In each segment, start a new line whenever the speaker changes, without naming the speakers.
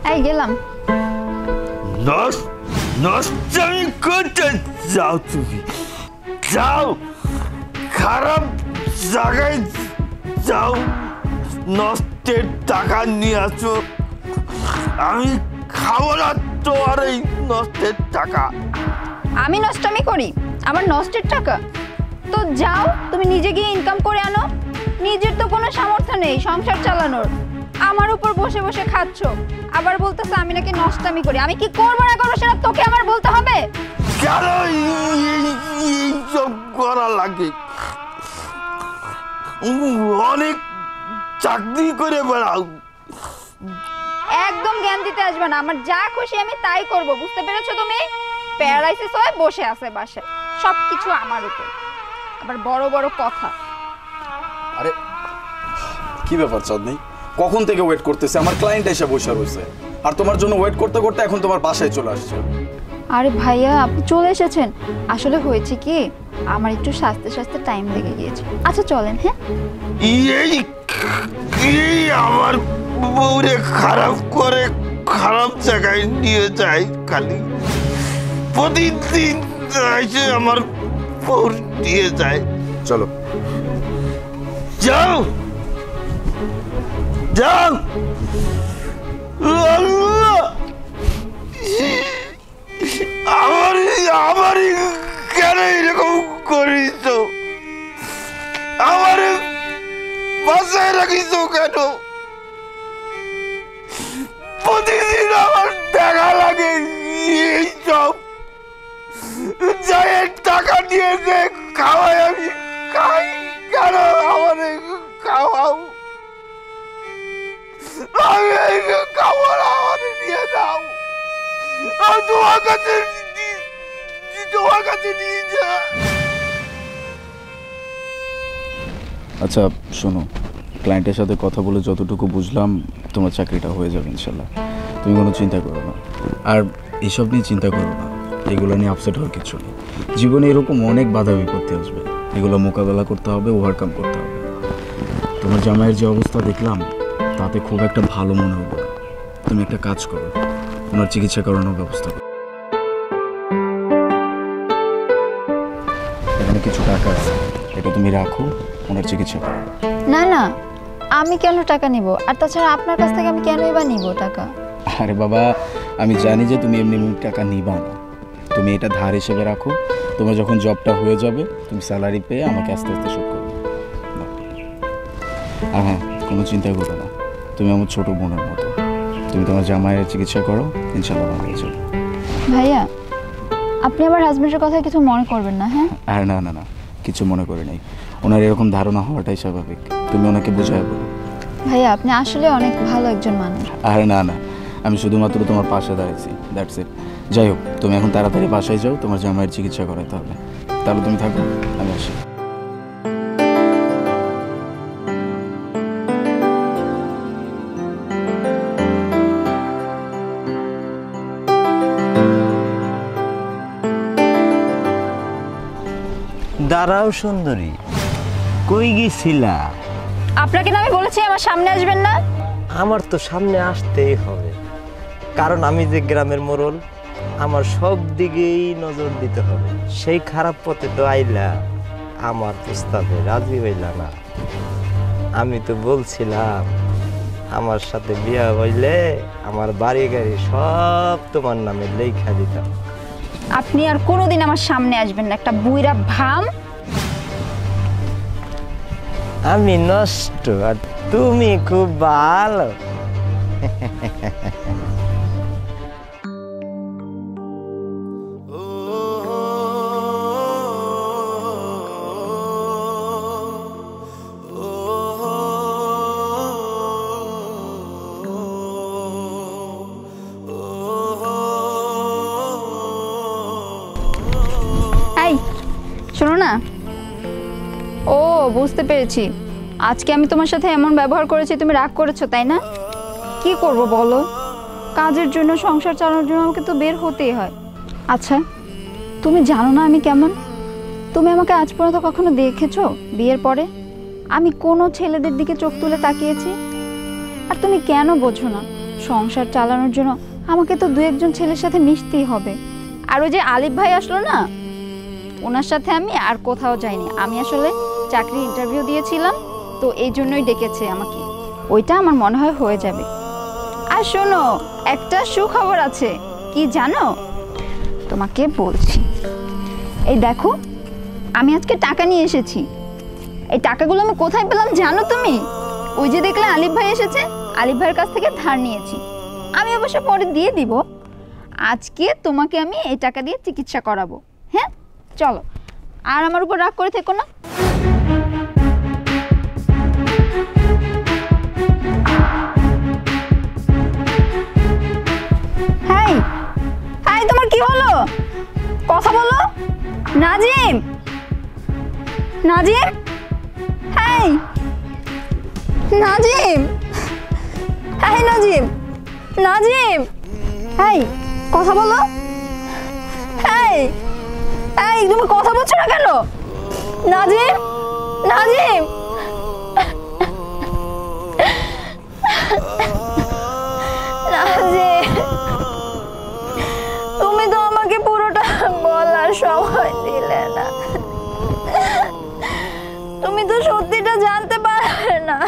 এই গেলাম।
নষ্টামি করতে যাও তুমি, যাও খারাপ জায়গায় যাও, নষ্টের টাকা নিয়ে আসো। আমি খাবো না তোমার এই নষ্টের টাকা।
আমি নষ্টামি করি? আমার নষ্টের টাকা? তো যাও তুমি নিজে গিয়ে ইনকাম করে আনো। নিজের তো কোনো সামর্থ্য নেই সংসার চালানোর, আমার উপর বসে বসে খাচ্ছ, আবার বলতেছ আমি নাকি নষ্টামি করি। আমি কি করবো না করবো সেটা তোকে আমার বলতে হবে?
কেন এইসব করা লাগে? অনেক চাকরি করে বেড়াও।
একদম জ্ঞান দিতে আসবে না, আমার যা খুশি আমি তাই করব, বুঝতে পেরেছো তুমি? প্যারালাইসিস হয়ে বসে আছে বাসায়, সবকিছু আমার উপর, আবার বড় বড় কথা।
আরে কি ব্যাপার চাঁদনি, কখন থেকে ওয়েট করতেছে, আমার ক্লায়েন্ট এসে বসে রয়েছে, আর তোমার জন্য ওয়েট করতে করতে এখন তোমার বাসায় চলে আসছে।
আরে ভাইয়া আপনি চলে এসেছেন। আসলে হয়েছে কি, আমার একটু স্বাস্থ্য টাইম লেগে গিয়েছে। আচ্ছা চলেন। হ্যাঁ
এই আমার বউরে খারাপ করে খারাপ জায়গায় নিয়ে যায়, খালি প্রতিদিন এসে আমার বউ নিয়ে যায়।
চলো
যাও যাও। আমার কেন এরকম করিস? আমার বাসায় রাখিস কেন? প্রতিদিন আমার দেখা লাগে এইসব, যাই টাকা দিয়ে যে খাওয়াই আমি খাই, কেন আমার খাওয়াও? আমি খাবো না, আমার নিয়ে যাও। তোমার কাছে নিয়ে যা।
আচ্ছা শোনো, ক্লায়েন্টের সাথে কথা বলে যতটুকু বুঝলাম তোমার চাকরিটা হয়ে যাবে ইনশাল্লাহ, তুমি কোনো চিন্তা করো না। আর এসব নিয়ে চিন্তা করো না, এগুলো নিয়ে আপসেট হওয়ার কিছু নেই। জীবনে এরকম অনেক বাধা বিপত্তি আসবে, এগুলো মোকাবেলা করতে হবে, ওভারকাম করতে হবে। তোমার জামাইয়ের যে অবস্থা দেখলাম তাতে খুব একটা ভালো মনে হলো না। তুমি একটা কাজ করো, ওনার চিকিৎসা করানোর ব্যবস্থা করো। এখানে কিছু টাকা আছে, এটা তুমি রাখো, ওনার চিকিৎসা করো।
না না, আমি কেন টাকা নিব? আর তাছাড়া আপনার কাছ থেকে আমি কেনই বা নিব টাকা?
আরে বাবা, আমি জানি যে তুমি এমনি টাকা নিবা না, তুমি এটা ধার হিসেবে রাখো। তোমার যখন জবটা হয়ে যাবে তুমি স্যালারি পেয়ে আমাকে আস্তে আস্তে শোধ করবে। আর হ্যাঁ, কোনো চিন্তা করো না, তুমি আমার ছোট বোনের মতো। তুমি তোমার জামাইয়ের চিকিৎসা করো, ইনশাল্লাহ ভালো হয়ে যাবে।
ভাইয়া আপনি আমার হাজবেন্ডের কথা কিছু মনে করবেন না? হ্যাঁ
আর না না না, কিছু মনে করে নেই, ওনার এরকম ধারণা হওয়াটাই স্বাভাবিক, তুমি ওনাকে বোঝায় বলো।
ভাইয়া আপনি আসলে অনেক ভালো একজন মানুষ।
আর না না, আমি শুধুমাত্র তোমার পাশে দাঁড়িয়েছি, দ্যাটস ইট। যাই হোক, তুমি এখন তাড়াতাড়ি বাসায় যাও, তোমার জামাইয়ের চিকিৎসা করাতে হবে। তাহলে তুমি থাকো, আমি আসি।
দাঁড়াও সুন্দরী, কই গেছিলা?
আপনাকে না আমি বলেছি আমার সামনে আসবেন না?
আমার তো সামনে আসতেই হবে, কারণ আমি যে গ্রামের মোড়ল, আমার সব দিকেই নজর দিতে হবে। সেই খারাপ পথে তো আইলা, আমার প্রস্তাবে রাজি হইলা না। আমি তো বলছিলাম আমার সাথে বিয়া হইলে আমার বাড়ি গাড়ি সব তোমার নামে লেখা দিতাম।
আপনি আর কোনোদিন আমার সামনে আসবেন না, একটা বুইরা ভাম।
আমি নষ্ট আর তুমি খুব ভালো।
শোনো না, ও বুঝতে পেরেছি, আজকে আমি তোমার সাথে এমন ব্যবহার করেছি তুমি রাগ করেছো, তাই না? কি করব বলো, কাজের জন্য সংসার চালানোর জন্য আমাকে তো বের হতেই হয়। আচ্ছা তুমি জানো না আমি কেমন? তুমি আমাকে আজ পর্যন্ত কখনো দেখেছো বিয়ের পরে আমি কোনো ছেলেদের দিকে চোখ তুলে তাকিয়েছি? আর তুমি কেন বোঝো না, সংসার চালানোর জন্য আমাকে তো দু একজন ছেলের সাথে মিশতেই হবে। আর ওই যে আলিফ ভাই আসলো না, ওনার সাথে আমি আর কোথাও যাইনি। আমি আসলে চাকরি ইন্টারভিউ দিয়েছিলাম, তো এই জন্যই ডেকেছে আমাকে। ওইটা আমার মনে হয় হয়ে যাবে। আর শোনো, একটা সুখবর আছে, কি জানো? তোমাকে বলছি, এই দেখো আমি আজকে টাকা নিয়ে এসেছি। এই টাকাগুলো আমি কোথায় পেলাম জানো তুমি? ওই যে দেখলে আলিফ ভাই এসেছে, আলিফ ভাইয়ের কাছ থেকে ধার নিয়েছি। আমি অবশ্য পরে দিয়ে দিব। আজকে তোমাকে আমি এই টাকা দিয়ে চিকিৎসা করাবো। হ্যাঁ চলো, আর আমার উপর রাগ করে থেকো না। হাই হাই, তোমার কি হলো? কথা বলো। Nazim, Nazim, hi Nazim, hi Nazim, Nazim, hi কথা বলো। হাই হাই, তুমি কথা বলছো না কেন? নাজিম, নাজিম, নাজিম, তুমি তো আমাকে পুরোটা বলার সময় দিলে না। তুমি তো সত্যিটা জানতে পারবে না।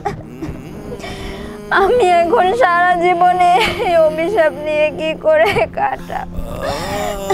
আমি এখন সারা জীবনে এই অভিশাপ নিয়ে কি করে কাটাবো?